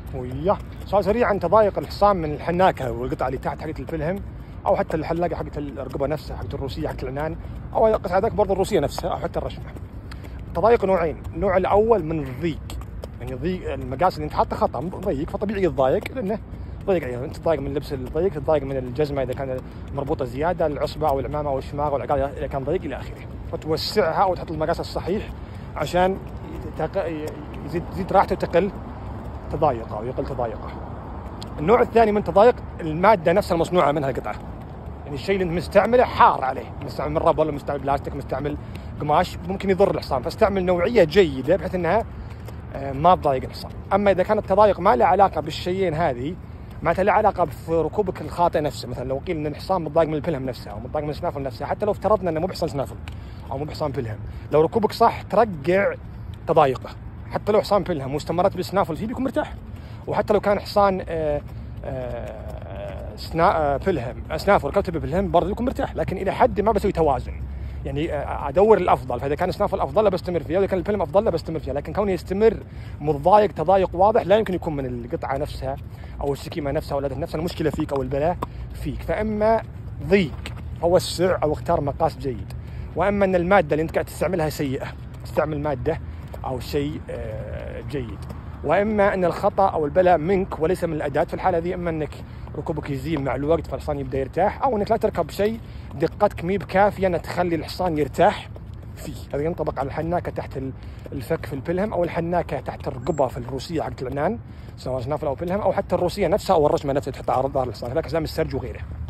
وياه سؤال سريع عن تضايق الحصان من الحناكه والقطعه اللي تحت حقت الفلهم، او حتى الحلاقه حقت الرقبه نفسها حقت الروسيه حقت العنان، او قطعه ذاك برضه الروسيه نفسها، او حتى الرشمه. التضايق نوعين، النوع الاول من الضيق، يعني ضيق المقاس اللي انت حاطه خطا ضيق فطبيعي يتضايق لانه ضيق عليه، انت تضايق من اللبس الضيق، تضايق من الجزمه اذا كان مربوطه زياده، العصبه او العمامه او الشماغ او العقال اذا كان ضيق الى اخره، فتوسعها او تحط المقاس الصحيح عشان يزيد راحته وتقل تضايقه او يقل تضايقه. النوع الثاني من تضايق الماده نفسها المصنوعه منها القطعه، يعني الشيء اللي انت مستعمله حار عليه، مستعمل من ربر ولا مستعمل بلاستيك مستعمل قماش، ممكن يضر الحصان، فاستعمل نوعيه جيده بحيث انها ما تضايق الحصان. اما اذا كان التضايق ما له علاقه بالشيئين هذه، معناتها له علاقه بركوبك الخاطئ نفسه، مثلا لو قيل ان الحصان متضايق من الفلهم نفسها او متضايق من السنافل نفسها، حتى لو افترضنا انه مو بحصان سنافل او مو بحصان فلهم، لو ركوبك صح ترقع تضايقه، حتى لو حصان فلهم واستمرت بالسنافل فيه بيكون مرتاح، وحتى لو كان حصان فلهم سنافل ركبته بفلهم برضه يكون مرتاح، لكن الى حد ما بسوي توازن، يعني ادور الافضل، فاذا كان سنافل افضل بستمر فيها، واذا كان الفيلم افضل بستمر فيها، لكن كوني يستمر متضايق تضايق واضح لا يمكن يكون من القطعه نفسها او السكيمه نفسها او الاداه نفسها، المشكله فيك او البلاء فيك. فاما ضيق او وسع او اختار مقاس جيد، واما ان الماده اللي انت قاعد تستعملها سيئه، استعمل ماده او شيء جيد، واما ان الخطا او البلاء منك وليس من الاداه. في الحاله هذه اما انك ركوبك يزيل مع الوقت فالحصان يبدا يرتاح، او انك لا تركب شيء دقتك مي بكافيه ان تخلي الحصان يرتاح فيه. هذا ينطبق على الحناكه تحت الفك في البلهم، او الحناكه تحت الرقبه في الروسيه حقت العنان سواء سنافل او بلهم، او حتى الروسيه نفسها او الرشمه نفسها تحت على ظهر الحصان، هذاك حزام السرج وغيره.